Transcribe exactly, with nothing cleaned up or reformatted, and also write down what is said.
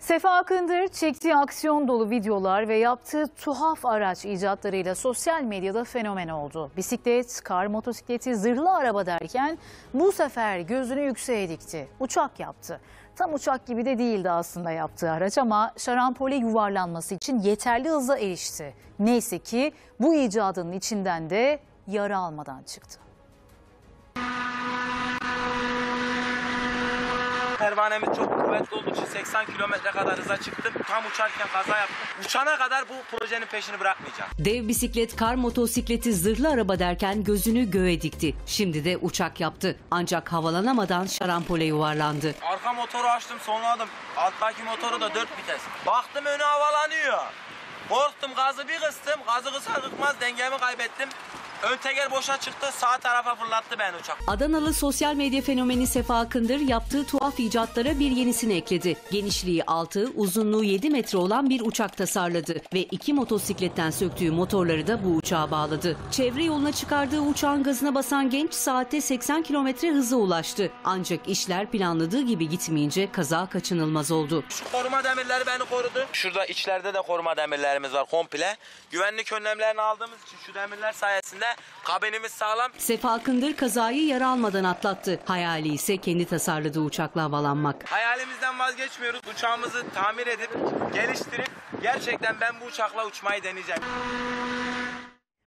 Sefa Akındır çektiği aksiyon dolu videolar ve yaptığı tuhaf araç icatlarıyla sosyal medyada fenomen oldu. Bisiklet, kar, motosikleti, zırhlı araba derken bu sefer gözünü yükseğe dikti. Uçak yaptı. Tam uçak gibi de değildi aslında yaptığı araç ama şarampole yuvarlanması için yeterli hıza erişti. Neyse ki bu icadının içinden de yara almadan çıktı. Pervanemiz çok kuvvetli olduğu için seksen kilometre kadar hıza çıktım. Tam uçarken kaza yaptım. Uçana kadar bu projenin peşini bırakmayacağım. Dev bisiklet, kar motosikleti, zırhlı araba derken gözünü göğe dikti. Şimdi de uçak yaptı. Ancak havalanamadan şarampole yuvarlandı. Arka motoru açtım, sonladım. Alttaki motoru da dört vites. Baktım önü havalanıyor. Korktum, gazı bir kıstım. Gazı kısar kıkmaz dengemi kaybettim. Ön teker boşa çıktı, sağ tarafa fırlattı beni uçak. Adanalı sosyal medya fenomeni Sefa Akındır yaptığı tuhaf icatlara bir yenisini ekledi. Genişliği altı, uzunluğu yedi metre olan bir uçak tasarladı ve iki motosikletten söktüğü motorları da bu uçağa bağladı. Çevre yoluna çıkardığı uçağın gazına basan genç saatte seksen kilometre hıza ulaştı. Ancak işler planladığı gibi gitmeyince kaza kaçınılmaz oldu. Şu koruma demirleri beni korudu. Şurada içlerde de koruma demirlerimiz var komple. Güvenlik önlemlerini aldığımız için şu demirler sayesinde kabinimiz sağlam. Sefa Akındır kazayı yara almadan atlattı. Hayali ise kendi tasarladığı uçakla havalanmak. Hayalimizden vazgeçmiyoruz. Uçağımızı tamir edip, geliştirip gerçekten ben bu uçakla uçmayı deneyeceğim.